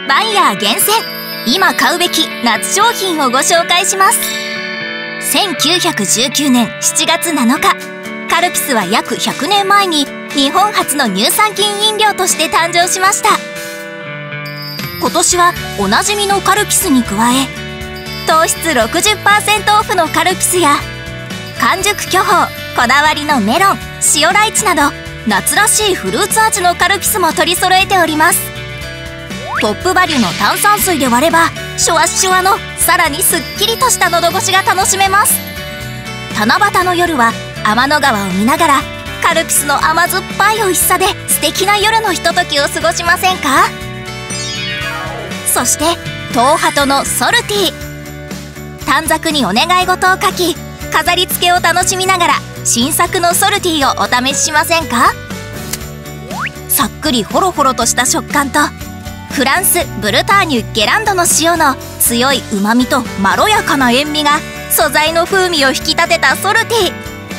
バイヤー厳選今買うべき夏商品をご紹介します。1919年7月7日、カルピスは約100年前に日本初の乳酸菌飲料として誕生しました。今年はおなじみのカルピスに加え、糖質 60% オフのカルピスや完熟巨峰、こだわりのメロン、塩ライチなど夏らしいフルーツ味のカルピスも取り揃えております。トップバリュの炭酸水で割ればシュワシュワのさらにすっきりとした喉越しが楽しめます。七夕の夜は天の川を見ながらカルピスの甘酸っぱい美味しさで素敵な夜のひとときを過ごしませんか？そして東ハトのソルティ、短冊にお願い事を書き飾り付けを楽しみながら新作のソルティをお試ししませんか？さっくりホロホロとした食感とフランスブルターニュゲランドの塩の強いうまみとまろやかな塩味が素材の風味を引き立てたソルティ。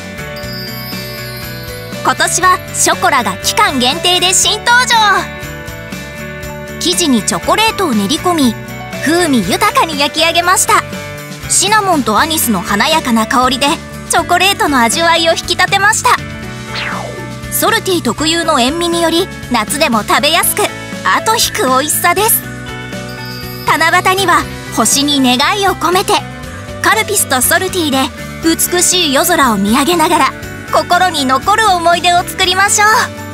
今年はショコラが期間限定で新登場。生地にチョコレートを練り込み風味豊かに焼き上げました。シナモンとアニスの華やかな香りでチョコレートの味わいを引き立てました。ソルティ特有の塩味により夏でも食べやすく後引く美味しさです。七夕には星に願いを込めてカルピスとソルティで美しい夜空を見上げながら心に残る思い出を作りましょう。